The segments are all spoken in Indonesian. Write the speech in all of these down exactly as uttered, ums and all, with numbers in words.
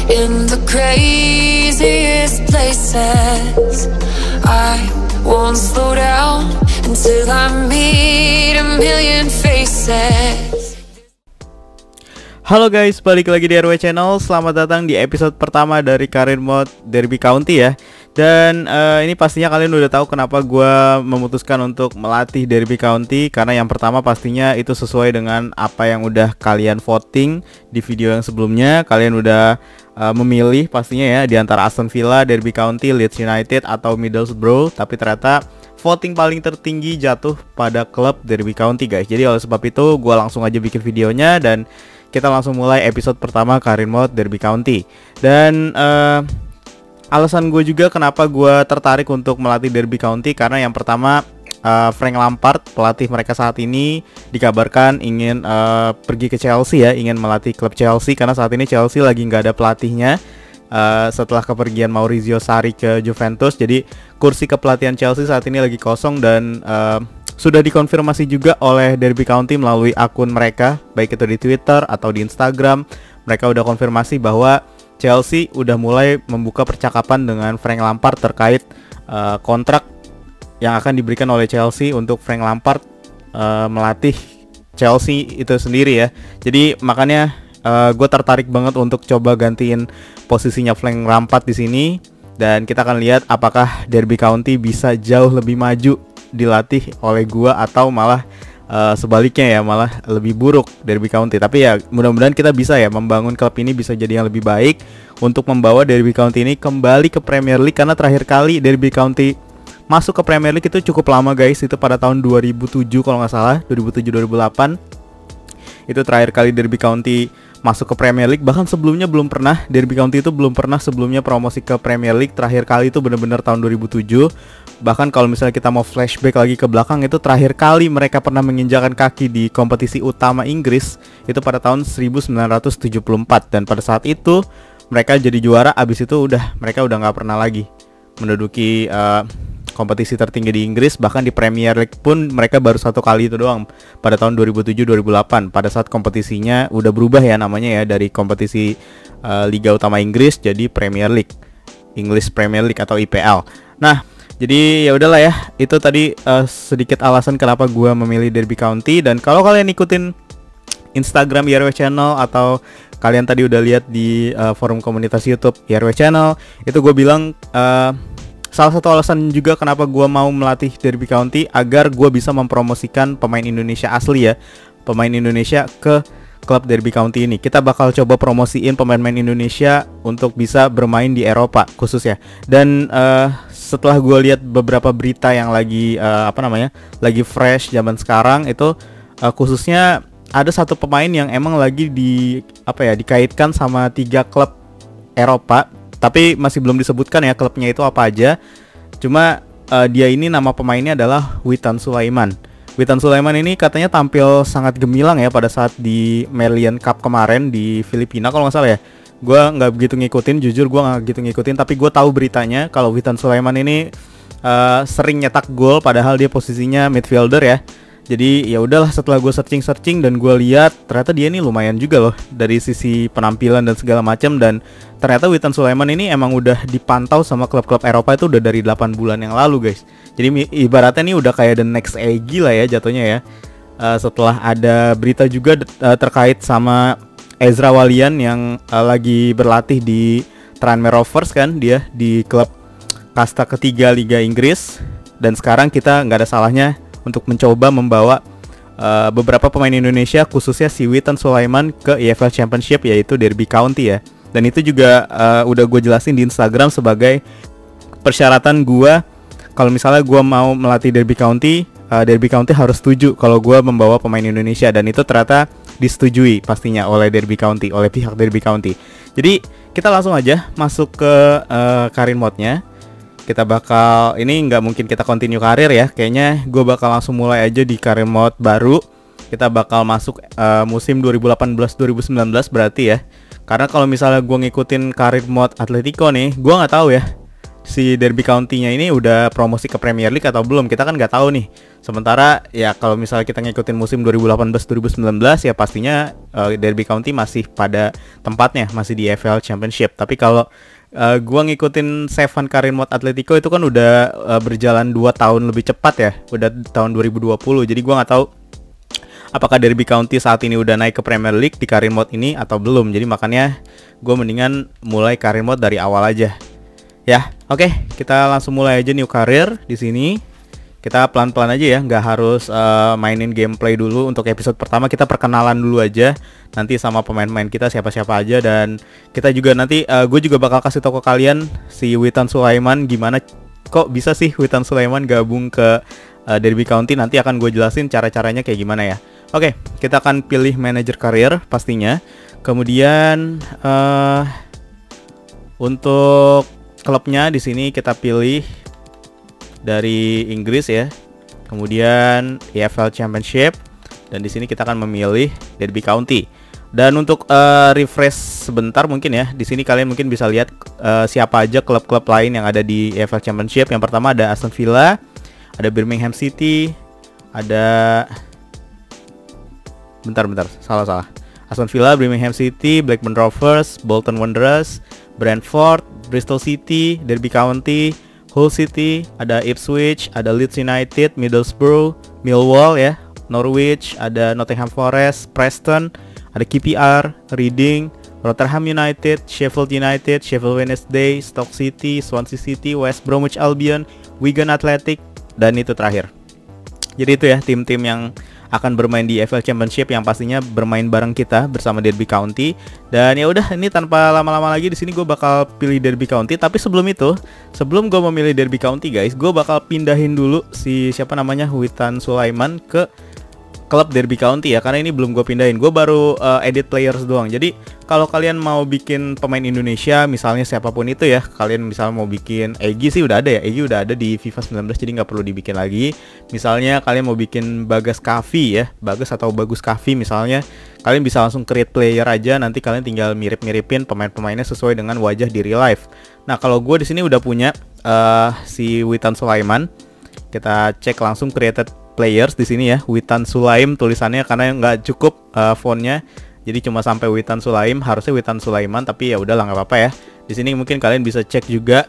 in the craziest places. I won't slow down until I meet a million faces. Halo guys, balik lagi di R W Channel. Selamat datang di episode pertama dari Career Mode Derby County ya. Dan uh, ini pastinya kalian udah tahu kenapa gue memutuskan untuk melatih Derby County. Karena yang pertama pastinya itu sesuai dengan apa yang udah kalian voting di video yang sebelumnya. Kalian udah uh, memilih pastinya ya di antara Aston Villa, Derby County, Leeds United atau Middlesbrough. Tapi ternyata voting paling tertinggi jatuh pada klub Derby County guys. Jadi oleh sebab itu gue langsung aja bikin videonya dan kita langsung mulai episode pertama Career Mode Derby County. Dan uh, alasan gue juga kenapa gue tertarik untuk melatih Derby County, karena yang pertama uh, Frank Lampard, pelatih mereka saat ini, dikabarkan ingin uh, pergi ke Chelsea ya, ingin melatih klub Chelsea. Karena saat ini Chelsea lagi nggak ada pelatihnya uh, setelah kepergian Maurizio Sarri ke Juventus. Jadi kursi kepelatihan Chelsea saat ini lagi kosong dan uh, sudah dikonfirmasi juga oleh Derby County melalui akun mereka, baik itu di Twitter atau di Instagram. Mereka udah konfirmasi bahwa Chelsea udah mulai membuka percakapan dengan Frank Lampard terkait uh, kontrak yang akan diberikan oleh Chelsea untuk Frank Lampard uh, melatih Chelsea itu sendiri ya. Jadi makanya uh, gue tertarik banget untuk coba gantiin posisinya Frank Lampard di sini. Dan kita akan lihat apakah Derby County bisa jauh lebih maju dilatih oleh gua atau malah uh, sebaliknya ya, malah lebih buruk Derby County. Tapi ya mudah-mudahan kita bisa ya membangun klub ini bisa jadi yang lebih baik untuk membawa Derby County ini kembali ke Premier League. Karena terakhir kali Derby County masuk ke Premier League itu cukup lama guys, itu pada tahun dua ribu tujuh kalau nggak salah, dua ribu tujuh dua ribu delapan. Itu terakhir kali Derby County masuk ke Premier League. Bahkan sebelumnya belum pernah, Derby County itu belum pernah sebelumnya promosi ke Premier League. Terakhir kali itu benar-benar tahun dua ribu tujuh. Bahkan kalau misalnya kita mau flashback lagi ke belakang, itu terakhir kali mereka pernah menginjakan kaki di kompetisi utama Inggris itu pada tahun seribu sembilan ratus tujuh puluh empat. Dan pada saat itu mereka jadi juara. Abis itu udah mereka udah gak pernah lagi menduduki uh, kompetisi tertinggi di Inggris. Bahkan di Premier League pun mereka baru satu kali itu doang pada tahun dua ribu tujuh dua ribu delapan. Pada saat kompetisinya udah berubah ya namanya ya, dari kompetisi uh, Liga Utama Inggris jadi Premier League, English Premier League atau I P L. Nah, jadi ya udahlah ya, itu tadi uh, sedikit alasan kenapa gue memilih Derby County. Dan kalau kalian ikutin Instagram Y R W Channel atau kalian tadi udah lihat di uh, forum komunitas YouTube Y R W Channel, itu gue bilang uh, salah satu alasan juga kenapa gue mau melatih Derby County agar gue bisa mempromosikan pemain Indonesia asli ya, pemain Indonesia ke klub Derby County ini. Kita bakal coba promosiin pemain-pemain Indonesia untuk bisa bermain di Eropa khususnya. Dan uh, setelah gue lihat beberapa berita yang lagi uh, apa namanya, lagi fresh zaman sekarang itu uh, khususnya ada satu pemain yang emang lagi di apa ya dikaitkan sama tiga klub Eropa. Tapi masih belum disebutkan ya klubnya itu apa aja. Cuma uh, dia ini nama pemainnya adalah Witan Sulaiman. Witan Sulaiman ini katanya tampil sangat gemilang ya pada saat di Melian Cup kemarin di Filipina kalau nggak salah ya. Gue nggak begitu ngikutin, jujur gue nggak begitu ngikutin. Tapi gue tahu beritanya kalau Witan Sulaiman ini uh, sering nyetak gol, padahal dia posisinya midfielder ya. Jadi ya udahlah, setelah gue searching-searching dan gue lihat ternyata dia ini lumayan juga loh dari sisi penampilan dan segala macam. Dan ternyata Witan Sulaiman ini emang udah dipantau sama klub-klub Eropa itu udah dari delapan bulan yang lalu guys. Jadi ibaratnya ini udah kayak the next Egy lah ya jatuhnya ya. uh, Setelah ada berita juga uh, terkait sama Ezra Walian yang uh, lagi berlatih di Tranmere Rovers kan, dia di klub kasta ketiga Liga Inggris. Dan sekarang kita nggak ada salahnya untuk mencoba membawa uh, beberapa pemain Indonesia khususnya si Witan Sulaiman ke E F L Championship yaitu Derby County ya. Dan itu juga uh, udah gue jelasin di Instagram sebagai persyaratan gue kalau misalnya gue mau melatih Derby County. uh, Derby County harus setuju kalau gue membawa pemain Indonesia, dan itu ternyata disetujui pastinya oleh Derby County, oleh pihak Derby County. Jadi kita langsung aja masuk ke uh, Career Mode-nya. Kita bakal, ini nggak mungkin kita continue karir ya, kayaknya gue bakal langsung mulai aja di Career Mode baru. Kita bakal masuk uh, musim dua ribu delapan belas dua ribu sembilan belas berarti ya. Karena kalau misalnya gue ngikutin Career Mode Atletico nih, gue nggak tahu ya si Derby County-nya ini udah promosi ke Premier League atau belum, kita kan nggak tahu nih. Sementara ya kalau misalnya kita ngikutin musim dua ribu delapan belas dua ribu sembilan belas ya pastinya uh, Derby County masih pada tempatnya, masih di F L Championship. Tapi kalau uh, gua ngikutin Seven Career Mode Atletico itu kan udah uh, berjalan dua tahun lebih cepat ya, udah tahun dua ribu dua puluh. Jadi gua nggak tahu apakah Derby County saat ini udah naik ke Premier League di Career Mode ini atau belum. Jadi makanya gue mendingan mulai Career Mode dari awal aja. Ya, oke, okay, kita langsung mulai aja new career di sini. Kita pelan-pelan aja ya, nggak harus uh, mainin gameplay dulu. Untuk episode pertama kita perkenalan dulu aja, nanti sama pemain-pemain kita siapa-siapa aja. Dan kita juga nanti, uh, gue juga bakal kasih tau ke kalian si Witan Sulaiman gimana, kok bisa sih Witan Sulaiman gabung ke uh, Derby County. Nanti akan gue jelasin cara-caranya kayak gimana ya. Oke, okay, kita akan pilih manager career pastinya. Kemudian uh, untuk klubnya di sini kita pilih dari Inggris ya. Kemudian E F L Championship, dan di sini kita akan memilih Derby County. Dan untuk uh, refresh sebentar mungkin ya, di sini kalian mungkin bisa lihat uh, siapa aja klub-klub lain yang ada di E F L Championship. Yang pertama ada Aston Villa, ada Birmingham City, ada bentar-bentar salah-salah. Aston Villa, Birmingham City, Blackburn Rovers, Bolton Wanderers, Brentford, Bristol City, Derby County, Hull City, ada Ipswich, ada Leeds United, Middlesbrough, Millwall ya, Norwich, ada Nottingham Forest, Preston, ada Q P R, Reading, Rotherham United, Sheffield United, Sheffield Wednesday, Stoke City, Swansea City, West Bromwich Albion, Wigan Athletic, dan itu terakhir. Jadi itu ya tim-tim yang akan bermain di E F L Championship yang pastinya bermain bareng kita bersama Derby County. Dan ya udah, ini tanpa lama-lama lagi di sini gue bakal pilih Derby County. Tapi sebelum itu, sebelum gue memilih Derby County guys, gue bakal pindahin dulu si siapa namanya Witan Sulaiman ke klub Derby County ya, karena ini belum gue pindahin. Gue baru uh, edit players doang. Jadi kalau kalian mau bikin pemain Indonesia, misalnya siapapun itu ya, kalian misalnya mau bikin Egy sih udah ada ya, Egy udah ada di FIFA sembilan belas, jadi nggak perlu dibikin lagi. Misalnya kalian mau bikin Bagas Kavi ya, Bagas atau Bagus Kavi misalnya, kalian bisa langsung create player aja. Nanti kalian tinggal mirip-miripin pemain-pemainnya sesuai dengan wajah di real life. Nah kalau gue di sini udah punya uh, si Witan Sulaiman. Kita cek langsung created players di sini ya, Witan Sulaim tulisannya karena nggak cukup uh, fontnya, jadi cuma sampai Witan Sulaim, harusnya Witan Sulaiman, tapi ya udahlah nggak apa-apa ya. Di sini mungkin kalian bisa cek juga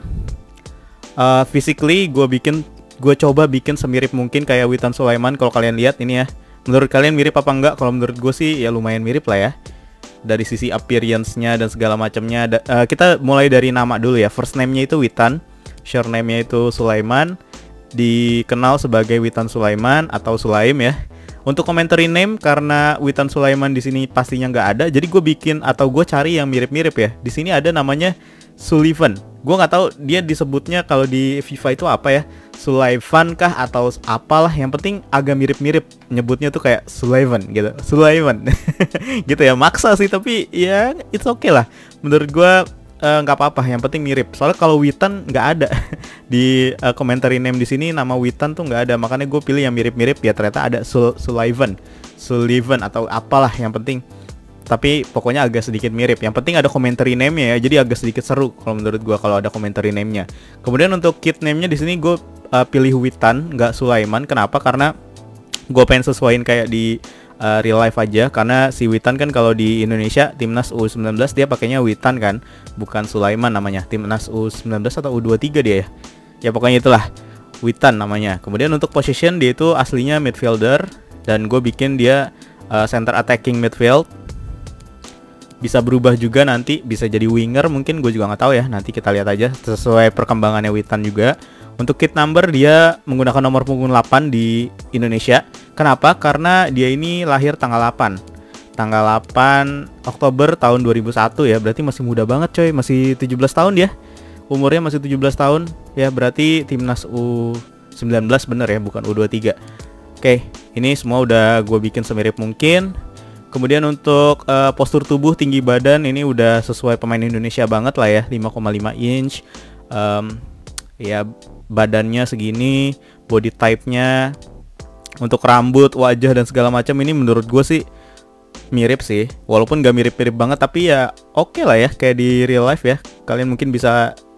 uh, physically gue bikin, gue coba bikin semirip mungkin kayak Witan Sulaiman. Kalau kalian lihat ini ya, menurut kalian mirip apa enggak? Kalau menurut gue sih ya lumayan mirip lah ya, dari sisi appearance-nya dan segala macamnya. Uh, kita mulai dari nama dulu ya. First name-nya itu Witan, surname-nya itu Sulaiman, dikenal sebagai Witan Sulaiman atau Sulaim ya. Untuk commentary name, karena Witan Sulaiman di sini pastinya nggak ada, jadi gue bikin atau gue cari yang mirip-mirip ya. Di sini ada namanya Sullivan. Gue nggak tahu dia disebutnya kalau di FIFA itu apa ya, Sulaivan kah atau apalah. Yang penting agak mirip-mirip, nyebutnya tuh kayak Sulaivan gitu, Sulaivan gitu ya. Maksa sih, tapi ya it's okay lah. Menurut gue nggak uh, apa-apa, yang penting mirip. Soalnya kalau Witan nggak ada di uh, commentary name di sini, nama Witan tuh nggak ada, makanya gue pilih yang mirip-mirip ya. Ternyata ada Sul Sullivan, Sullivan atau apalah, yang penting. Tapi pokoknya agak sedikit mirip. Yang penting ada commentary name-nya ya, jadi agak sedikit seru kalau menurut gue kalau ada commentary name-nya. Kemudian untuk kit name-nya di sini gue uh, pilih Witan, nggak Sulaiman. Kenapa? Karena gue pengen sesuaiin kayak di Uh, real life aja, karena si Witan kan kalau di Indonesia timnas U sembilan belas dia pakainya Witan kan, bukan Sulaiman namanya. Timnas U sembilan belas atau U dua puluh tiga dia ya. Ya pokoknya itulah, Witan namanya. Kemudian untuk position dia itu aslinya midfielder, dan gue bikin dia uh, center attacking midfield. Bisa berubah juga nanti, bisa jadi winger mungkin, gue juga nggak tahu ya. Nanti kita lihat aja sesuai perkembangannya Witan juga. Untuk kit number dia menggunakan nomor punggung delapan di Indonesia. Kenapa? Karena dia ini lahir tanggal delapan. Tanggal delapan Oktober tahun dua ribu satu ya. Berarti masih muda banget coy, masih tujuh belas tahun dia. Umurnya masih tujuh belas tahun. Ya berarti timnas U sembilan belas bener ya, bukan U dua puluh tiga. Oke, ini semua udah gue bikin semirip mungkin. Kemudian untuk uh, postur tubuh, tinggi badan ini udah sesuai pemain Indonesia banget lah ya, lima koma lima inch. um, Ya badannya segini, body type-nya, untuk rambut, wajah dan segala macam ini menurut gue sih mirip sih. Walaupun gak mirip-mirip banget, tapi ya oke okay lah ya, kayak di real life ya. Kalian mungkin bisa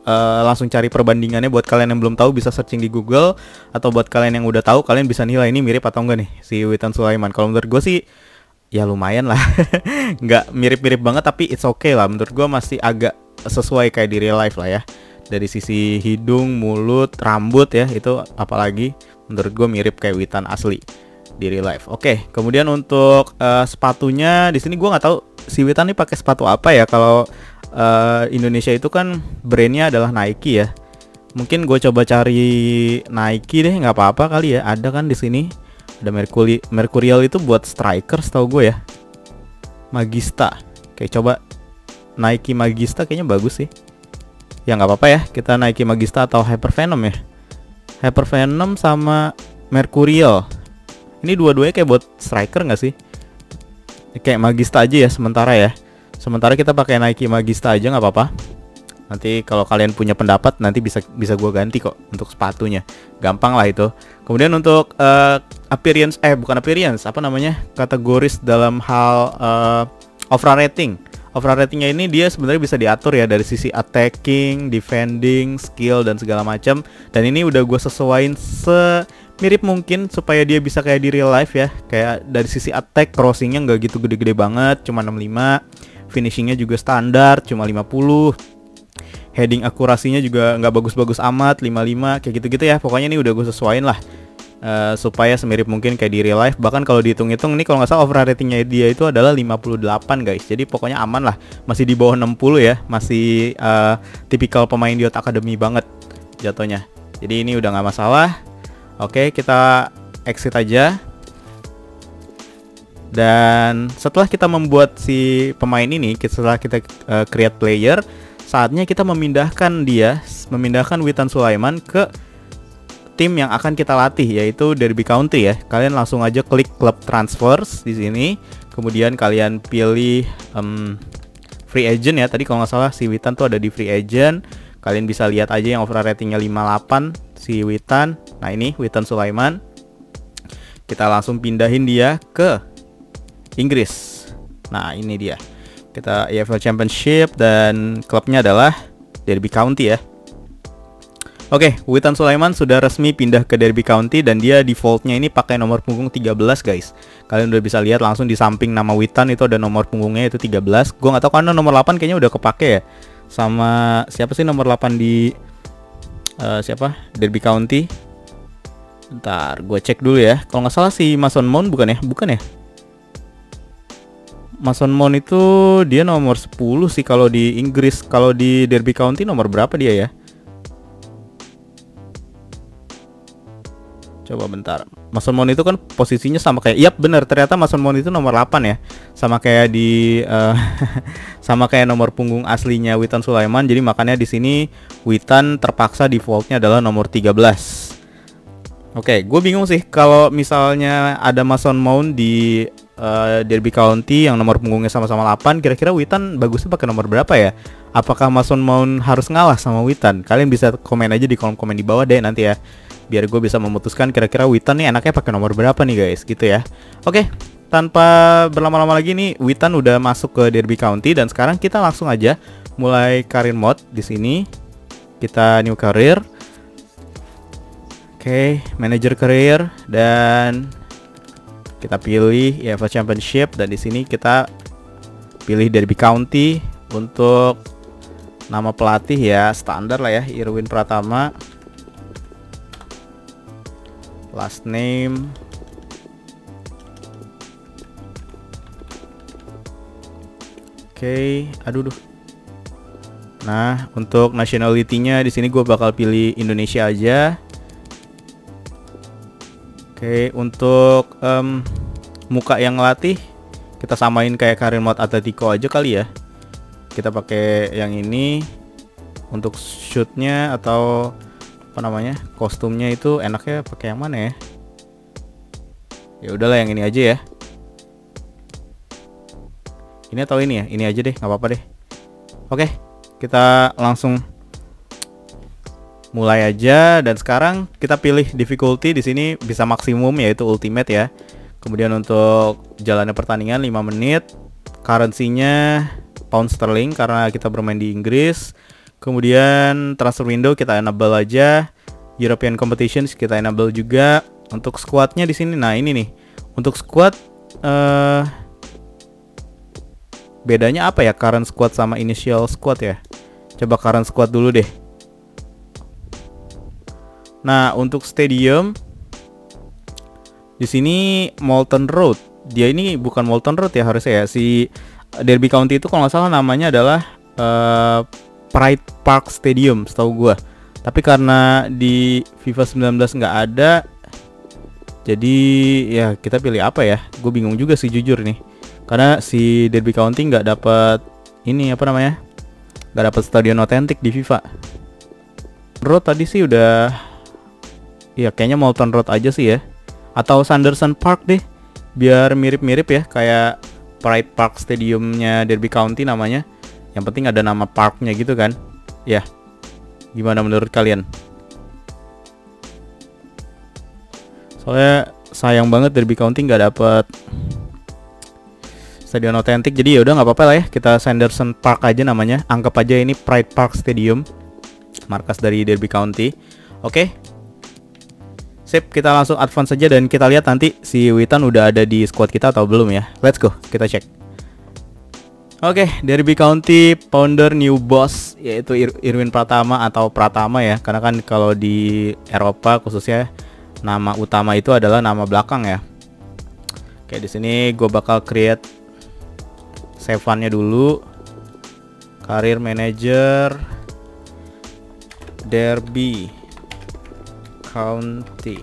uh, langsung cari perbandingannya. Buat kalian yang belum tahu bisa searching di Google, atau buat kalian yang udah tahu kalian bisa nilai ini mirip atau enggak nih si Witan Sulaiman. Kalau menurut gue sih ya lumayan lah. Nggak mirip-mirip banget tapi it's okay lah. Menurut gue masih agak sesuai kayak di real life lah ya. Dari sisi hidung, mulut, rambut ya, itu apalagi menurut gue mirip kayak Witan asli di real life. Oke, kemudian untuk uh, sepatunya di sini gue nggak tahu si Witan nih pakai sepatu apa ya. Kalau uh, Indonesia itu kan brandnya adalah Nike ya. Mungkin gue coba cari Nike deh, nggak apa-apa kali ya. Ada kan di sini. Ada Mercuri Mercurial itu buat striker setahu gue ya. Magista. Oke, coba Nike Magista kayaknya bagus sih. Ya nggak apa-apa ya, kita Nike Magista atau Hypervenom ya. Hypervenom sama Mercurial. Ini dua-duanya kayak buat striker nggak sih? Kayak Magista aja ya sementara ya. Sementara kita pakai Nike Magista aja nggak apa-apa. Nanti kalau kalian punya pendapat nanti bisa bisa gue ganti kok untuk sepatunya. Gampang lah itu. Kemudian untuk uh, appearance eh bukan appearance, apa namanya? Kategoris dalam hal uh, overall rating. Overall ratingnya ini dia sebenarnya bisa diatur ya dari sisi attacking, defending, skill dan segala macam. Dan ini udah gue sesuaiin semirip mungkin supaya dia bisa kayak di real life ya. Kayak dari sisi attack, crossingnya nggak gitu gede-gede banget, cuma enam puluh lima. Finishingnya juga standar, cuma lima puluh. Heading akurasinya juga nggak bagus-bagus amat, lima puluh lima kayak gitu-gitu ya. Pokoknya ini udah gue sesuaiin lah. Uh, supaya semirip mungkin kayak di real life. Bahkan kalau dihitung-hitung ini kalau nggak salah overall ratingnya dia itu adalah lima puluh delapan guys. Jadi pokoknya aman lah. Masih di bawah enam puluh ya. Masih uh, tipikal pemain Diot Academy banget jatuhnya. Jadi ini udah nggak masalah. Oke, kita exit aja. Dan setelah kita membuat si pemain ini, setelah kita uh, create player, saatnya kita memindahkan dia, memindahkan Witan Sulaiman ke tim yang akan kita latih, yaitu Derby County ya. Kalian langsung aja klik Club Transfers di sini. Kemudian kalian pilih um, Free Agent ya. Tadi kalau nggak salah si Witan tuh ada di Free Agent. Kalian bisa lihat aja yang overall ratingnya lima puluh delapan si Witan. Nah ini Witan Sulaiman. Kita langsung pindahin dia ke Inggris. Nah ini dia. Kita E F L Championship dan klubnya adalah Derby County ya. Oke, Witan Sulaiman sudah resmi pindah ke Derby County dan dia defaultnya ini pakai nomor punggung tiga belas guys. Kalian udah bisa lihat langsung di samping nama Witan itu ada nomor punggungnya itu tiga belas. Gue nggak tahu karena nomor delapan kayaknya udah kepake ya. Sama siapa sih nomor delapan di uh, siapa? Derby County. Bentar, gue cek dulu ya. Kalau nggak salah si Mason Mount bukan ya? Bukan ya? Mason Mount itu dia nomor sepuluh sih kalau di Inggris. Kalau di Derby County nomor berapa dia ya? Coba bentar. Mason Mount itu kan posisinya sama kayak, yap bener, ternyata Mason Mount itu nomor delapan ya. Sama kayak di uh, sama kayak nomor punggung aslinya Witan Sulaiman. Jadi makanya di sini Witan terpaksa defaultnya adalah nomor tiga belas. Oke, gue bingung sih kalau misalnya ada Mason Mount di uh, Derby County yang nomor punggungnya sama-sama delapan, kira-kira Witan bagusnya pakai nomor berapa ya? Apakah Mason Mount harus ngalah sama Witan? Kalian bisa komen aja di kolom komen di bawah deh nanti ya, biar gue bisa memutuskan kira-kira Witan nih enaknya pakai nomor berapa nih guys, gitu ya. Oke, tanpa berlama-lama lagi nih, Witan udah masuk ke Derby County dan sekarang kita langsung aja mulai career mode di sini. Kita new career. Oke, manager career dan kita pilih E F L Championship dan di sini kita pilih Derby County. Untuk nama pelatih ya standar lah ya, Irwin Pratama. Last name oke, okay. Aduh duh. Nah, untuk nationality-nya di sini gue bakal pilih Indonesia aja. Oke, okay. Untuk um, muka yang ngelatih kita samain kayak career mode Atletico aja kali ya. Kita pakai yang ini. Untuk shootnya atau apa namanya, kostumnya itu enaknya pakai yang mana ya? Ya udahlah yang ini aja ya. Ini atau ini ya? Ini aja deh, nggak apa-apa deh. Oke, kita langsung mulai aja dan sekarang kita pilih difficulty di sini bisa maksimum yaitu ultimate ya. Kemudian untuk jalannya pertandingan lima menit. Currency-nya pound sterling karena kita bermain di Inggris. Kemudian transfer window kita enable aja. European competitions kita enable juga. Untuk squadnya di sini, nah ini nih. Untuk squad uh, bedanya apa ya current squad sama initial squad ya? Coba current squad dulu deh. Nah, untuk stadium di sini Molten Road. Dia ini bukan Molten Road ya harusnya ya. Si Derby County itu kalau nggak salah namanya adalah uh, Pride Park Stadium, setahu gua. Tapi karena di FIFA sembilan belas nggak ada, jadi ya kita pilih apa ya? Gue bingung juga sih jujur nih. Karena si Derby County nggak dapat ini apa namanya? Nggak dapat stadion otentik di FIFA. Road tadi sih udah, ya kayaknya Molten Road aja sih ya. Atau Sanderson Park deh, biar mirip-mirip ya kayak Pride Park Stadiumnya Derby County namanya. Yang penting ada nama parknya gitu kan. Ya, gimana menurut kalian? Soalnya sayang banget Derby County nggak dapet stadion otentik, jadi ya udah nggak apa-apa lah ya, kita Sanderson Park aja namanya. Anggap aja ini Pride Park Stadium, markas dari Derby County. Oke, sip, kita langsung advance saja dan kita lihat nanti si Witan udah ada di squad kita atau belum ya. Let's go, kita cek. Oke, Derby County founder new boss yaitu Ir Irwin Pratama atau Pratama ya, karena kan kalau di Eropa khususnya nama utama itu adalah nama belakang ya. Oke, di sini gue bakal create save-nya dulu. Career Manager Derby County.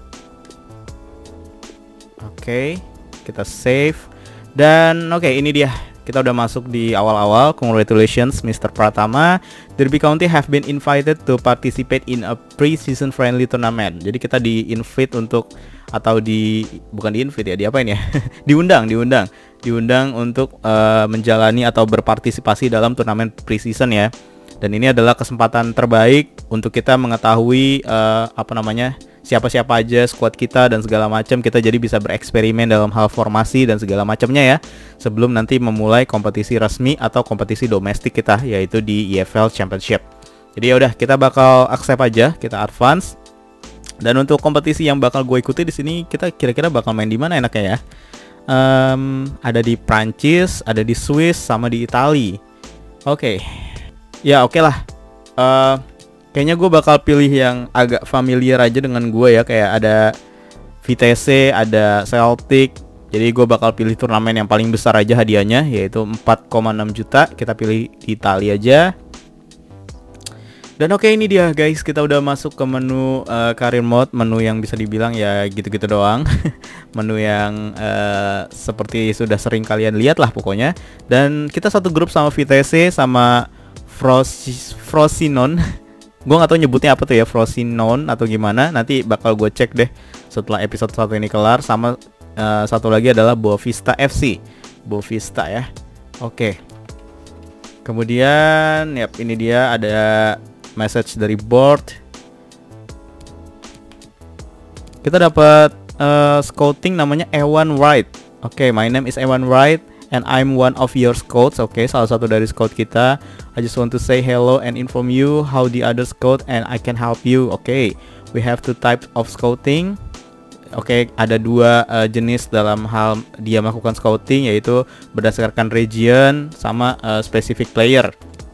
Oke, kita save. Dan oke, ini dia. Kita udah masuk di awal-awal. Congratulations Mister Pratama. Derby County have been invited to participate in a pre-season friendly tournament. Jadi kita di-invite untuk, atau di bukan di-invite ya, di apain ya? diundang, diundang. Diundang untuk uh, menjalani atau berpartisipasi dalam turnamen pre-season ya. Dan ini adalah kesempatan terbaik untuk kita mengetahui uh, apa namanya? siapa-siapa aja squad kita dan segala macam. Kita jadi bisa bereksperimen dalam hal formasi dan segala macamnya ya, sebelum nanti memulai kompetisi resmi atau kompetisi domestik kita, yaitu di E F L Championship. Jadi ya udah, kita bakal accept aja, kita advance. Dan untuk kompetisi yang bakal gue ikuti di sini, kita kira-kira bakal main di mana enaknya ya? Um, ada di Prancis, ada di Swiss, sama di Itali. Oke, okay. Ya oke okay lah. Uh, Kayaknya gue bakal pilih yang agak familiar aja dengan gue ya. Kayak ada V T C, ada Celtic. Jadi gue bakal pilih turnamen yang paling besar aja hadiahnya, yaitu empat koma enam juta. Kita pilih di Italia aja. Dan oke, ini dia guys, kita udah masuk ke menu uh, career mode. Menu yang bisa dibilang ya gitu-gitu doang. Menu yang uh, seperti sudah sering kalian lihat lah pokoknya. Dan kita satu grup sama V T C sama Fros Frosinon. Gue gak tau nyebutnya apa tuh ya, Frosinon atau gimana. Nanti bakal gue cek deh setelah episode satu ini kelar. Sama uh, satu lagi adalah Boavista F C, Boavista ya. Oke. Kemudian yap, ini dia ada message dari board. Kita dapat uh, scouting namanya Ewan Wright. Oke, okay, my name is Ewan Wright and I'm one of your scouts. Oke, okay, salah satu dari scout kita. I just want to say hello and inform you how the other scout and I can help you. Oke, okay, we have two types of scouting. Oke, okay, ada dua uh, jenis dalam hal dia melakukan scouting, yaitu berdasarkan region sama uh, specific player.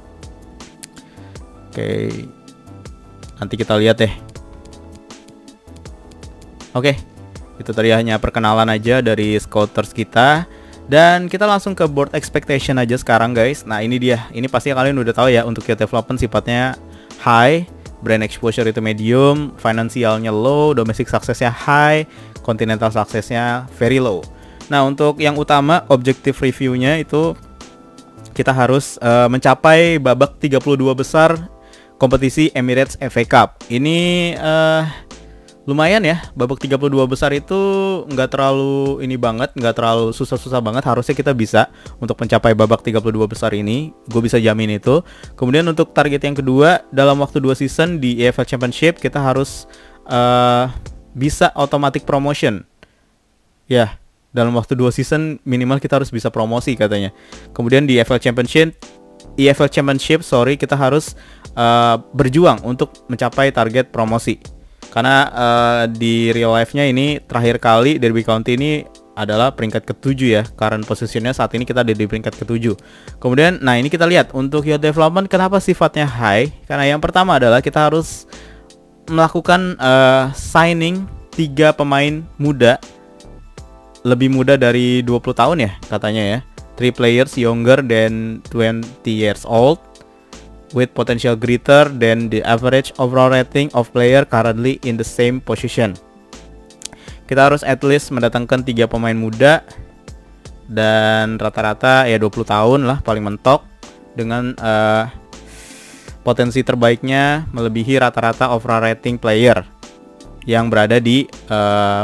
Oke, okay. Nanti kita lihat deh. Oke, okay. Itu tadi hanya perkenalan aja dari scouters kita. Dan kita langsung ke board expectation aja sekarang guys. Nah ini dia, ini pasti kalian udah tahu ya, untuk youth development sifatnya high, brand exposure itu medium, finansialnya low, domestic successnya high, continental successnya very low. Nah untuk yang utama, objective reviewnya itu kita harus uh, mencapai babak tiga puluh dua besar kompetisi Emirates F A Cup. Ini uh, lumayan ya, babak tiga puluh dua besar itu nggak terlalu ini banget, nggak terlalu susah-susah banget. Harusnya kita bisa untuk mencapai babak tiga puluh dua besar ini, gue bisa jamin itu. Kemudian untuk target yang kedua, dalam waktu dua season di E F L Championship kita harus uh, bisa automatic promotion. Ya, dalam waktu dua season minimal kita harus bisa promosi katanya. Kemudian di E F L Championship E F L Championship, sorry, kita harus uh, berjuang untuk mencapai target promosi. Karena uh, di real life-nya ini terakhir kali Derby County ini adalah peringkat ketujuh ya. Current positionnya saat ini kita ada di peringkat ketujuh. Kemudian, nah ini kita lihat untuk youth development kenapa sifatnya high. Karena yang pertama adalah kita harus melakukan uh, signing tiga pemain muda, lebih muda dari dua puluh tahun ya katanya ya. Three players younger than twenty years old with potential greater than the average overall rating of player currently in the same position. Kita harus at least mendatangkan tiga pemain muda dan rata-rata ya dua puluh tahun lah paling mentok, dengan uh, potensi terbaiknya melebihi rata-rata overall rating player yang berada di uh,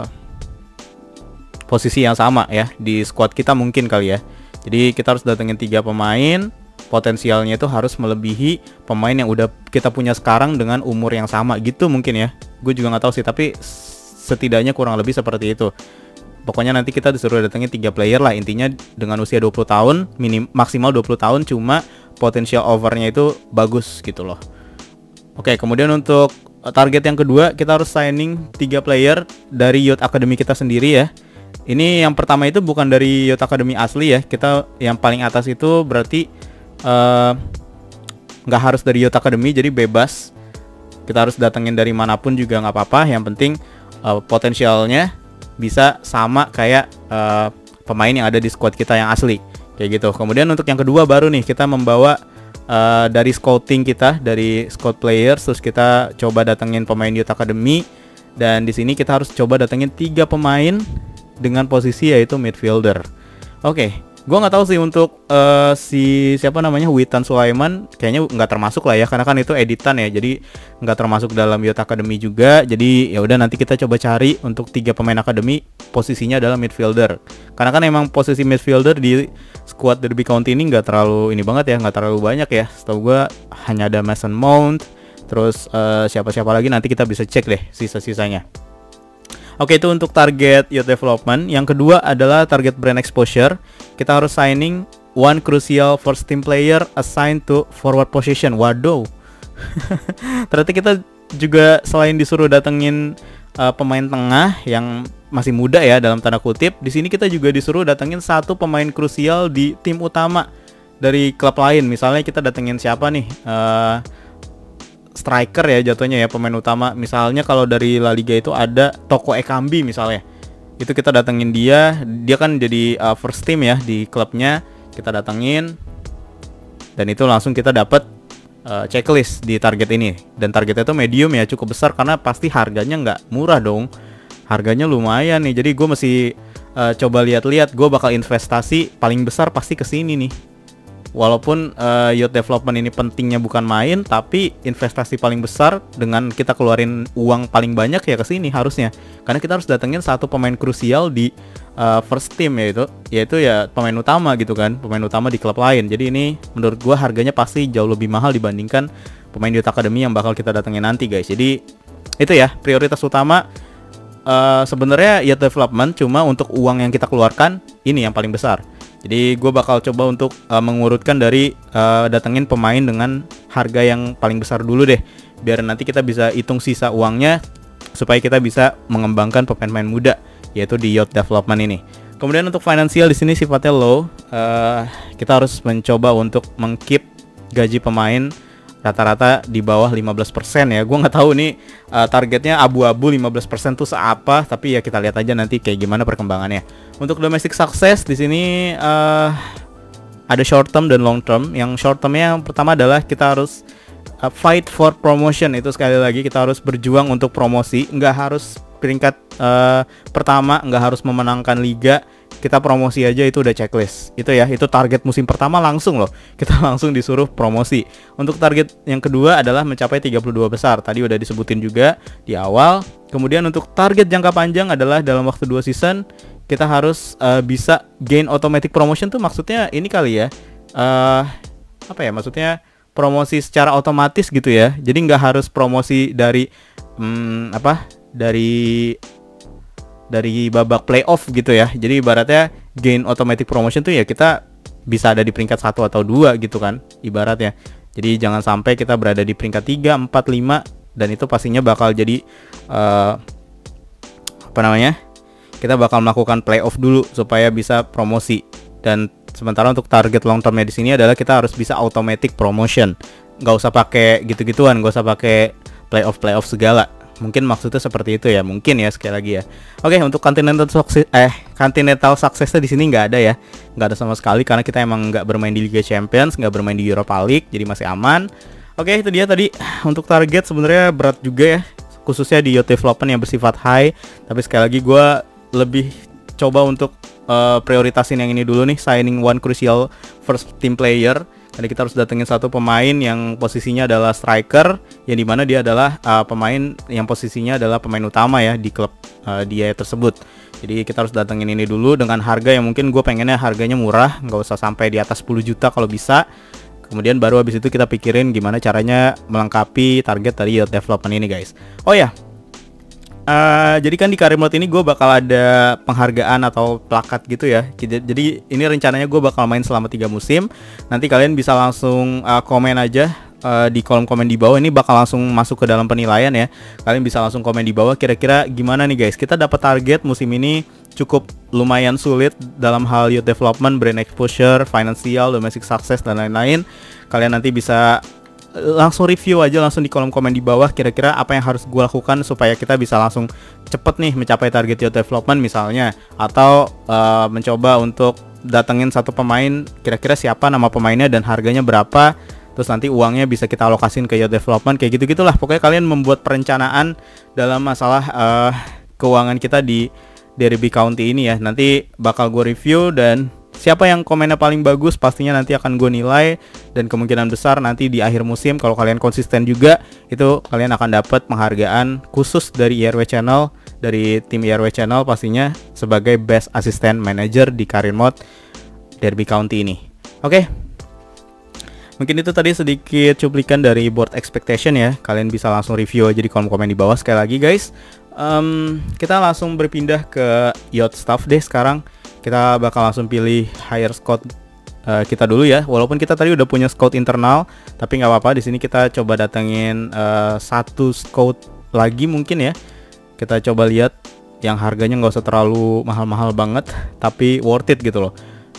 posisi yang sama ya di squad kita mungkin kali ya. Jadi kita harus datengin tiga pemain, potensialnya itu harus melebihi pemain yang udah kita punya sekarang dengan umur yang sama gitu mungkin ya. Gue juga nggak tahu sih, tapi setidaknya kurang lebih seperti itu. Pokoknya nanti kita disuruh datengin tiga player lah, intinya dengan usia dua puluh tahun, minim maksimal dua puluh tahun, cuma potensial overnya itu bagus gitu loh. Oke, kemudian untuk target yang kedua, kita harus signing tiga player dari youth academy kita sendiri ya. Ini yang pertama itu bukan dari youth academy asli ya. Kita yang paling atas itu berarti nggak uh, harus dari youth academy, jadi bebas. Kita harus datengin dari manapun juga nggak apa-apa. Yang penting uh, potensialnya bisa sama kayak uh, pemain yang ada di squad kita yang asli, kayak gitu. Kemudian untuk yang kedua baru nih kita membawa uh, dari scouting kita, dari scout players, terus kita coba datengin pemain youth academy. Dan di sini kita harus coba datengin tiga pemain dengan posisi yaitu midfielder. Oke, gue nggak tahu sih untuk uh, si siapa namanya Witan Sulaiman, kayaknya nggak termasuk lah ya, karena kan itu editan ya, jadi nggak termasuk dalam youth academy juga. Jadi ya udah nanti kita coba cari untuk tiga pemain academy posisinya adalah midfielder. Karena kan emang posisi midfielder di squad Derby County ini nggak terlalu ini banget ya, nggak terlalu banyak ya. Setahu gue hanya ada Mason Mount, terus uh, siapa-siapa lagi nanti kita bisa cek deh sisa-sisanya. Oke, itu untuk target youth development. Yang kedua adalah target brand exposure. Kita harus signing one crucial first team player assigned to forward position. Waduh. Ternyata kita juga selain disuruh datengin uh, pemain tengah yang masih muda ya dalam tanda kutip, di sini kita juga disuruh datengin satu pemain krusial di tim utama dari klub lain. Misalnya kita datengin siapa nih? Uh, striker ya jatuhnya ya, pemain utama. Misalnya kalau dari La Liga itu ada Toko Ekambi misalnya, itu kita datengin dia, dia kan jadi uh, first team ya di klubnya, kita datengin, dan itu langsung kita dapat uh, checklist di target ini. Dan targetnya itu medium ya, cukup besar karena pasti harganya nggak murah dong, harganya lumayan nih. Jadi gue masih uh, coba lihat-lihat, gue bakal investasi paling besar pasti ke sini nih. Walaupun uh, youth development ini pentingnya bukan main, tapi investasi paling besar dengan kita keluarin uang paling banyak ya ke sini harusnya. Karena kita harus datengin satu pemain krusial di uh, first team, yaitu yaitu ya pemain utama gitu kan, pemain utama di klub lain. Jadi ini menurut gua harganya pasti jauh lebih mahal dibandingkan pemain youth academy yang bakal kita datengin nanti guys. Jadi itu ya prioritas utama. Uh, sebenarnya youth development, cuma untuk uang yang kita keluarkan ini yang paling besar. Jadi gue bakal coba untuk uh, mengurutkan dari uh, datengin pemain dengan harga yang paling besar dulu deh, biar nanti kita bisa hitung sisa uangnya supaya kita bisa mengembangkan pemain-pemain muda yaitu di youth development ini. Kemudian untuk finansial di sini sifatnya low. Uh, kita harus mencoba untuk mengkeep gaji pemain rata-rata di bawah lima belas persen ya. Gue nggak tahu nih uh, targetnya abu-abu lima belas persen tuh seapa, tapi ya kita lihat aja nanti kayak gimana perkembangannya. Untuk domestic success di sini uh, ada short term dan long term. Yang short termnya yang pertama adalah kita harus uh, fight for promotion. Itu sekali lagi kita harus berjuang untuk promosi. Nggak harus peringkat uh, pertama, nggak harus memenangkan liga. Kita promosi aja itu udah checklist. Itu ya, itu target musim pertama langsung loh. Kita langsung disuruh promosi. Untuk target yang kedua adalah mencapai tiga puluh dua besar. Tadi udah disebutin juga di awal. Kemudian untuk target jangka panjang adalah dalam waktu dua season kita harus uh, bisa gain automatic promotion tuh maksudnya ini kali ya. Uh, apa ya maksudnya? Promosi secara otomatis gitu ya. Jadi nggak harus promosi dari hmm, apa? Dari dari babak playoff gitu ya. Jadi ibaratnya gain automatic promotion tuh ya kita bisa ada di peringkat satu atau dua gitu kan ibaratnya. Jadi jangan sampai kita berada di peringkat tiga, empat, lima, dan itu pastinya bakal jadi uh, apa namanya? Kita bakal melakukan playoff dulu supaya bisa promosi. Dan sementara untuk target long termnya di sini adalah kita harus bisa automatic promotion. Nggak usah pakai gitu-gituan, nggak usah pakai playoff playoff segala. Mungkin maksudnya seperti itu ya, mungkin ya, sekali lagi ya. Oke, untuk continental sukses eh continental successnya di sini nggak ada ya, nggak ada sama sekali karena kita emang nggak bermain di Liga Champions, nggak bermain di Europa League, jadi masih aman. Oke, itu dia tadi untuk target. Sebenarnya berat juga ya, khususnya di youth development yang bersifat high. Tapi sekali lagi gue lebih coba untuk uh, prioritasin yang ini dulu nih, signing one crucial first team player. Jadi kita harus datengin satu pemain yang posisinya adalah striker, yang dimana dia adalah uh, pemain yang posisinya adalah pemain utama ya di klub uh, dia tersebut. Jadi kita harus datengin ini dulu dengan harga yang mungkin gue pengennya harganya murah, nggak usah sampai di atas sepuluh juta kalau bisa. Kemudian baru habis itu kita pikirin gimana caranya melengkapi target tadi youth development ini guys. Oh ya, Uh, jadi kan di Karim Mode ini gue bakal ada penghargaan atau plakat gitu ya. Jadi ini rencananya gue bakal main selama tiga musim. Nanti kalian bisa langsung uh, komen aja uh, di kolom komen di bawah. Ini bakal langsung masuk ke dalam penilaian ya. Kalian bisa langsung komen di bawah kira-kira gimana nih guys. Kita dapat target musim ini cukup lumayan sulit dalam hal youth development, brand exposure, financial, domestic success, dan lain-lain. Kalian nanti bisa langsung review aja langsung di kolom komen di bawah kira-kira apa yang harus gue lakukan supaya kita bisa langsung cepet nih mencapai target youth development misalnya, atau uh, mencoba untuk datengin satu pemain, kira-kira siapa nama pemainnya dan harganya berapa, terus nanti uangnya bisa kita alokasin ke youth development, kayak gitu-gitulah. Pokoknya kalian membuat perencanaan dalam masalah uh, keuangan kita di Derby County ini ya. Nanti bakal gue review dan siapa yang komennya paling bagus pastinya nanti akan gue nilai, dan kemungkinan besar nanti di akhir musim kalau kalian konsisten juga itu kalian akan dapat penghargaan khusus dari I R W Channel, dari tim I R W Channel pastinya sebagai Best Assistant Manager di Karim Mode Derby County ini. Oke, mungkin itu tadi sedikit cuplikan dari board expectation ya. Kalian bisa langsung review aja di kolom komen di bawah. Sekali lagi guys, um, kita langsung berpindah ke youth staff deh sekarang. Kita bakal langsung pilih hire scout uh, kita dulu ya. Walaupun kita tadi udah punya scout internal, tapi nggak apa-apa. Di sini kita coba datengin uh, satu scout lagi mungkin ya. Kita coba lihat yang harganya nggak usah terlalu mahal-mahal banget, tapi worth it gitu loh.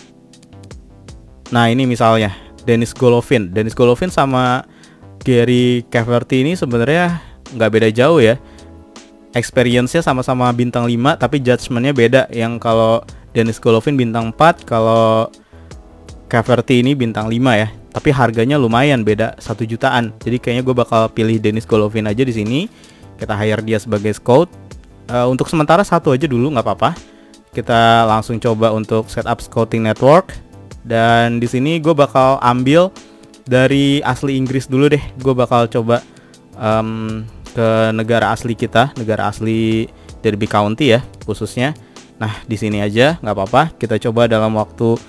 Nah ini misalnya Denis Golovin. Denis Golovin sama Gary Cafferty ini sebenarnya nggak beda jauh ya. Experience-nya sama-sama bintang lima, tapi judgement-nya beda. Yang kalau Denis Golovin bintang empat, kalau Cafferty ini bintang lima ya. Tapi harganya lumayan beda satu jutaan. Jadi kayaknya gue bakal pilih Denis Golovin aja di sini. Kita hire dia sebagai scout. Uh, untuk sementara satu aja dulu nggak apa-apa. Kita langsung coba untuk setup scouting network. Dan di sini gue bakal ambil dari asli Inggris dulu deh. Gue bakal coba um, ke negara asli kita, negara asli Derby County ya khususnya. Nah di sini aja nggak apa-apa. Kita coba dalam waktu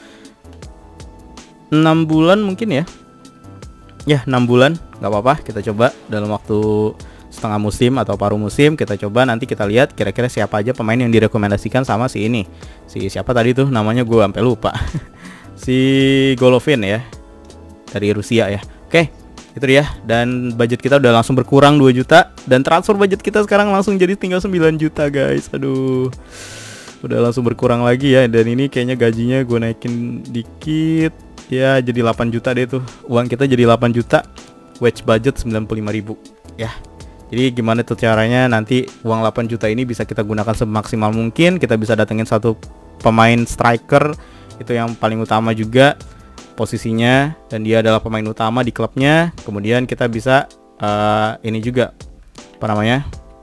enam bulan mungkin ya. Ya enam bulan nggak apa-apa. Kita coba dalam waktu setengah musim atau paruh musim. Kita coba nanti kita lihat kira-kira siapa aja pemain yang direkomendasikan sama si ini. Si siapa tadi tuh namanya gue sampai lupa. Si Golovin ya, dari Rusia ya. Oke, itu dia. Dan budget kita udah langsung berkurang dua juta. Dan transfer budget kita sekarang langsung jadi tinggal sembilan juta guys. Aduh, udah langsung berkurang lagi ya. Dan ini kayaknya gajinya gue naikin dikit ya, jadi delapan juta deh tuh. Uang kita jadi delapan juta. Wage budget sembilan puluh lima ribu ya. Jadi gimana tuh caranya nanti uang delapan juta ini bisa kita gunakan semaksimal mungkin. Kita bisa datengin satu pemain striker, itu yang paling utama juga posisinya, dan dia adalah pemain utama di klubnya. Kemudian kita bisa uh, ini juga apa namanya,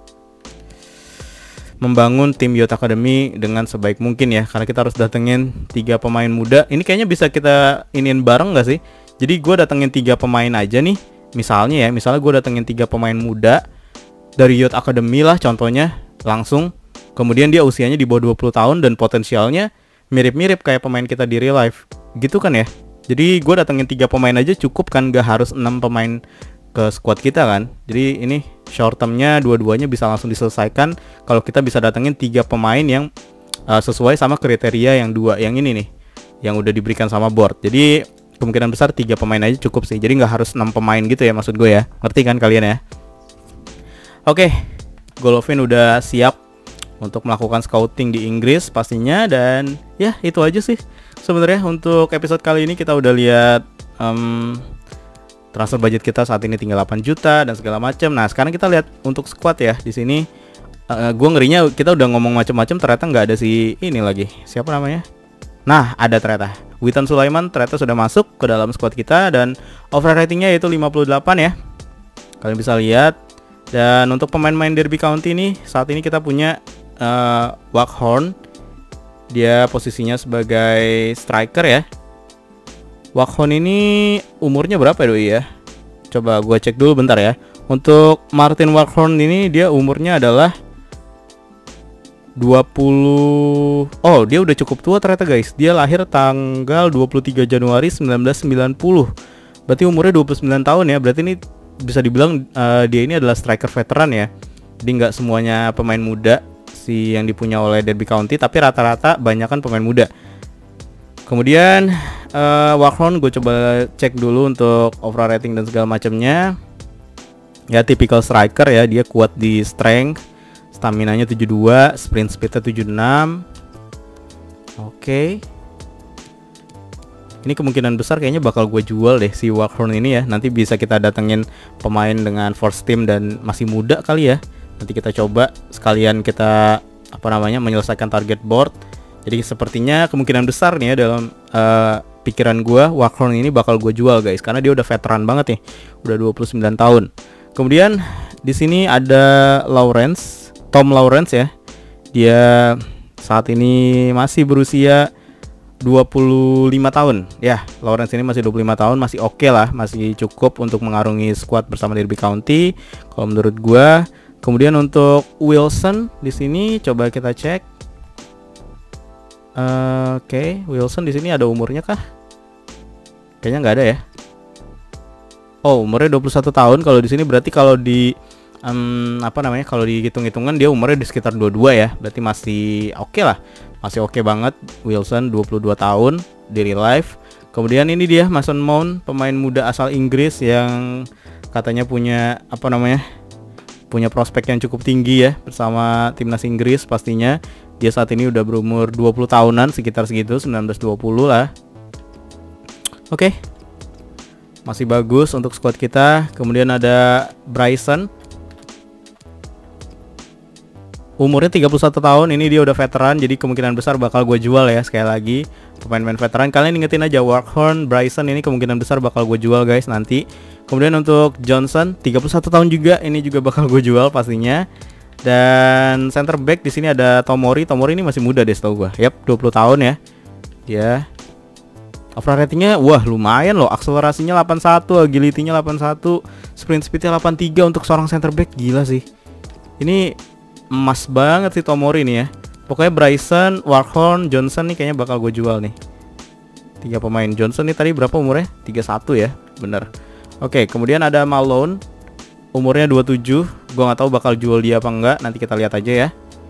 membangun tim Youth Academy dengan sebaik mungkin ya, karena kita harus datengin tiga pemain muda. Ini kayaknya bisa kita iniin bareng nggak sih? Jadi gue datengin tiga pemain aja nih, misalnya ya, misalnya gue datengin tiga pemain muda dari Youth Academy lah contohnya langsung. Kemudian dia usianya di bawah dua puluh tahun dan potensialnya mirip-mirip kayak pemain kita di real life gitu kan ya. Jadi gue datengin tiga pemain aja cukup kan, gak harus enam pemain ke squad kita kan. Jadi ini short termnya dua-duanya bisa langsung diselesaikan kalau kita bisa datengin tiga pemain yang uh, sesuai sama kriteria yang dua, yang ini nih, yang udah diberikan sama board. Jadi kemungkinan besar tiga pemain aja cukup sih. Jadi nggak harus enam pemain gitu ya maksud gue ya. Ngerti kan kalian ya? Oke, Golovin udah siap untuk melakukan scouting di Inggris pastinya. Dan ya itu aja sih sebenarnya untuk episode kali ini. Kita udah lihat um, transfer budget kita saat ini tinggal delapan juta dan segala macam. Nah sekarang kita lihat untuk squad ya. Di sini uh, gue ngerinya kita udah ngomong macam-macam ternyata nggak ada si ini lagi. Siapa namanya? Nah ada ternyata Witan Sulaiman ternyata sudah masuk ke dalam squad kita. Dan overall ratingnya yaitu lima puluh delapan ya. Kalian bisa lihat. Dan untuk pemain-pemain Derby County ini saat ini kita punya uh, Waghorn. Dia posisinya sebagai striker ya. Waghorn ini umurnya berapa ya doi ya? Coba gue cek dulu bentar ya. Untuk Martin Waghorn ini dia umurnya adalah dua puluh. Oh, dia udah cukup tua ternyata guys. Dia lahir tanggal dua puluh tiga Januari seribu sembilan ratus sembilan puluh. Berarti umurnya dua puluh sembilan tahun ya. Berarti ini bisa dibilang uh, dia ini adalah striker veteran ya. Jadi nggak semuanya pemain muda si yang dipunya oleh Derby County, tapi rata-rata banyakan pemain muda. Kemudian uh, Waghorn gue coba cek dulu untuk overall rating dan segala macamnya. Ya typical striker ya. Dia kuat di strength, stamina-nya tujuh puluh dua, sprint speed-nya tujuh puluh enam. Oke. Ini kemungkinan besar kayaknya bakal gue jual deh si Waghorn ini ya. Nanti bisa kita datengin pemain dengan first team dan masih muda kali ya. Nanti kita coba sekalian kita apa namanya menyelesaikan target board. Jadi sepertinya kemungkinan besar nih ya dalam uh, pikiran gue Waghorn ini bakal gue jual guys, karena dia udah veteran banget nih, udah dua puluh sembilan tahun. Kemudian di sini ada Lawrence, Tom Lawrence ya. Dia saat ini masih berusia dua puluh lima tahun. Ya, Lawrence ini masih dua puluh lima tahun, masih oke okay lah, masih cukup untuk mengarungi squad bersama Derby County kalau menurut gue. Kemudian untuk Wilson di sini coba kita cek. Uh, Oke, okay. Wilson di sini ada umurnya kah? Kayaknya nggak ada ya. Oh, umurnya dua puluh satu tahun. Kalau di sini berarti kalau di um, apa namanya? Kalau dihitung-hitungan dia umurnya di sekitar dua puluh dua ya. Berarti masih oke okay lah. Masih oke okay banget Wilson, dua puluh dua tahun di real life. Kemudian ini dia Mason Mount, pemain muda asal Inggris yang katanya punya apa namanya? Punya prospek yang cukup tinggi ya bersama timnas Inggris pastinya. Dia saat ini udah berumur dua puluh tahunan, sekitar segitu, sembilan belas dua puluh lah. Oke. Okay. Masih bagus untuk squad kita. Kemudian ada Bryson. Umurnya tiga puluh satu tahun, ini dia udah veteran, jadi kemungkinan besar bakal gue jual ya. Sekali lagi, pemain-pemain veteran, kalian ingetin aja Waghorn, Bryson ini kemungkinan besar bakal gue jual guys nanti. Kemudian untuk Johnson, tiga puluh satu tahun juga, ini juga bakal gue jual pastinya. Dan center back di sini ada Tomori. Tomori ini masih muda deh setahu gue. Yap, dua puluh tahun ya. Ya. Overall ratingnya wah lumayan loh. Akselerasinya delapan puluh satu, agility-nya delapan puluh satu, sprint speed-nya delapan puluh tiga untuk seorang center back. Gila sih. Ini emas banget sih Tomori ini ya. Pokoknya Bryson, Waghorn, Johnson nih kayaknya bakal gue jual nih. Tiga pemain. Johnson nih tadi berapa umurnya? tiga puluh satu ya. Bener. Oke, kemudian ada Malone. Umurnya dua puluh tujuh. Gue gak tahu bakal jual dia apa enggak. Nanti kita lihat aja ya.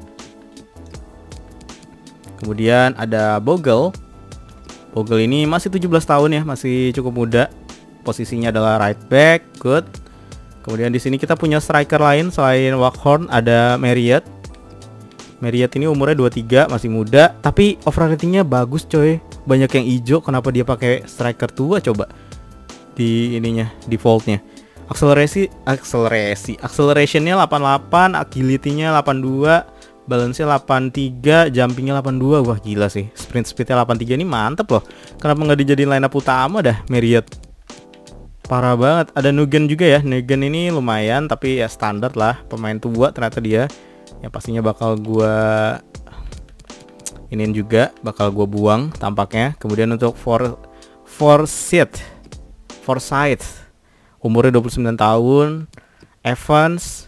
Kemudian ada Bogle. Bogle ini masih tujuh belas tahun ya. Masih cukup muda. Posisinya adalah right back. Good. Kemudian di sini kita punya striker lain selain Waghorn. Ada Marriott. Marriott ini umurnya dua puluh tiga. Masih muda. Tapi overall ratingnya bagus coy. Banyak yang hijau. Kenapa dia pakai striker tua coba? Di ininya. Defaultnya. Akselerasi, akselerasi, accelerationnya delapan puluh delapan, agility-nya delapan puluh dua, balance-nya delapan puluh tiga, jumping-nya delapan puluh dua. Wah gila sih, sprint speed-nya delapan puluh tiga ini mantep loh. Kenapa nggak dijadiin line up utama dah Marriott? Parah banget. Ada Nugen juga ya. Nugen ini lumayan tapi ya standar lah, pemain tua ternyata dia. Yang pastinya bakal gua iniin juga, bakal gua buang tampaknya. Kemudian untuk for Forsyth, Forsyth umurnya dua puluh sembilan tahun. Evans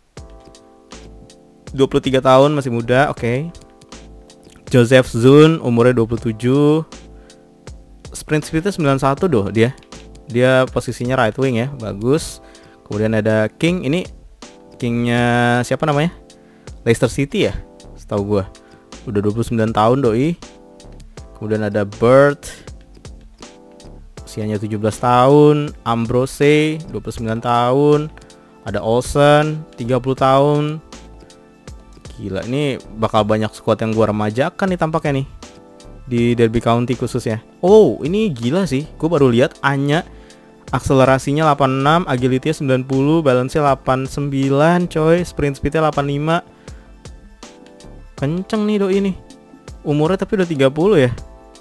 dua puluh tiga tahun, masih muda. Oke. Okay. Joseph Zun umurnya dua puluh tujuh. Sprint speednya sembilan puluh satu doh dia. Dia posisinya right wing ya, bagus. Kemudian ada King, ini Kingnya siapa namanya? Leicester City ya, setahu gua. Udah dua puluh sembilan tahun doi. Kemudian ada Bird. usianya tujuh belas tahun. Ambrose dua puluh sembilan tahun. Ada Olsen tiga puluh tahun. Gila, ini bakal banyak squad yang gua remajakan nih tampaknya nih di Derby County khususnya. Oh, ini gila sih. Gue baru lihat Anya akselerasinya delapan puluh enam, agility-nya sembilan puluh, balance-nya delapan puluh sembilan, coy. Sprint speed-nya delapan puluh lima. Kenceng nih doi ini. Umurnya tapi udah tiga puluh ya.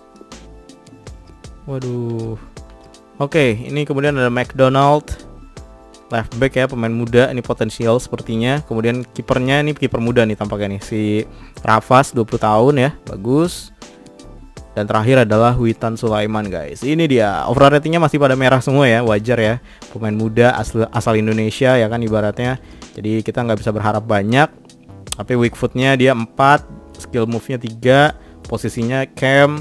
Waduh. Oke, ini kemudian ada McDonald, left back ya, pemain muda, ini potensial sepertinya. Kemudian kipernya ini kiper muda nih tampaknya nih, si Ravas dua puluh tahun ya, bagus. Dan terakhir adalah Witan Sulaiman, guys. Ini dia, overall ratingnya masih pada merah semua ya, wajar ya. Pemain muda asal, asal Indonesia ya kan ibaratnya. Jadi kita nggak bisa berharap banyak. Tapi weak footnya dia empat, skill move-nya tiga, posisinya cam,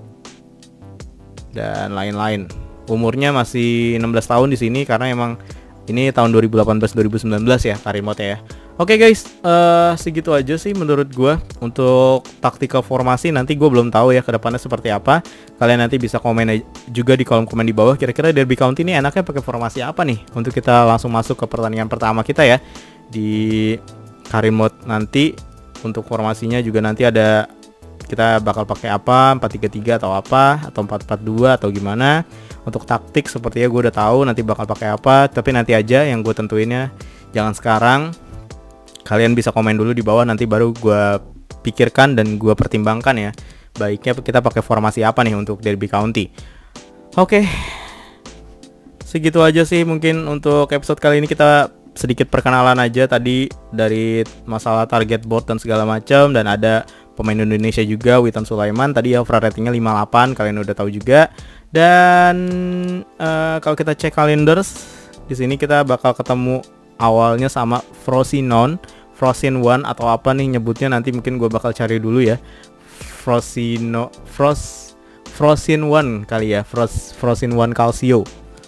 dan lain-lain. Umurnya masih enam belas tahun di sini karena emang ini tahun dua ribu delapan belas dua ribu sembilan belas ya Karim Mod ya. Oke okay guys, uh, segitu aja sih menurut gue untuk taktikal formasi. Nanti gue belum tahu ya kedepannya seperti apa. Kalian nanti bisa komen juga di kolom komen di bawah. Kira-kira Derby County ini enaknya pakai formasi apa nih? Untuk kita langsung masuk ke pertandingan pertama kita ya di Karim Mod nanti. Untuk formasinya juga nanti ada, kita bakal pakai apa, empat tiga tiga atau apa, atau empat empat dua atau gimana. Untuk taktik sepertinya gue udah tahu nanti bakal pakai apa. Tapi nanti aja yang gue tentuinnya, jangan sekarang. Kalian bisa komen dulu di bawah, nanti baru gue pikirkan dan gue pertimbangkan ya. Baiknya kita pakai formasi apa nih untuk Derby County. Oke, segitu aja sih mungkin untuk episode kali ini. Kita sedikit perkenalan aja tadi dari masalah target board dan segala macam. Dan ada pemain Indonesia juga, Witan Sulaiman. Tadi ya overall ratingnya lima puluh delapan, kalian udah tahu juga. Dan uh, kalau kita cek calendars, di sini kita bakal ketemu awalnya sama Frosinon, Frosin One atau apa nih nyebutnya, nanti mungkin gue bakal cari dulu ya. Frosino, Fros, Frosin One kali ya, Fros, Frosin One Calcio.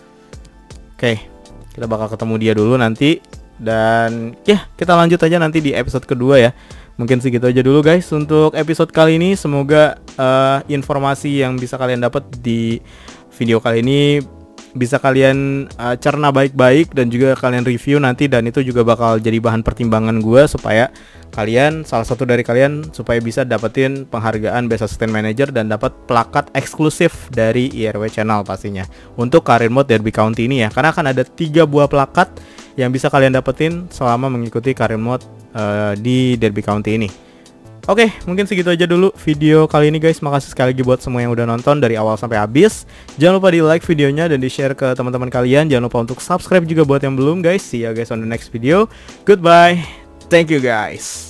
Oke, kita bakal ketemu dia dulu nanti. Dan ya kita lanjut aja nanti di episode kedua ya. Mungkin segitu aja dulu guys untuk episode kali ini. Semoga uh, informasi yang bisa kalian dapat di video kali ini bisa kalian uh, cerna baik-baik dan juga kalian review nanti. Dan itu juga bakal jadi bahan pertimbangan gue supaya kalian, salah satu dari kalian, supaya bisa dapetin penghargaan Best Assistant Manager dan dapat plakat eksklusif dari I R W Channel pastinya untuk Karim Mod Derby County ini ya. Karena akan ada tiga buah plakat yang bisa kalian dapetin selama mengikuti Karim Mod uh, di Derby County ini. Oke, mungkin segitu aja dulu video kali ini guys. Makasih sekali lagi buat semua yang udah nonton dari awal sampai habis. Jangan lupa di like videonya dan di share ke teman-teman kalian. Jangan lupa untuk subscribe juga buat yang belum guys. See you guys on the next video. Goodbye. Thank you guys.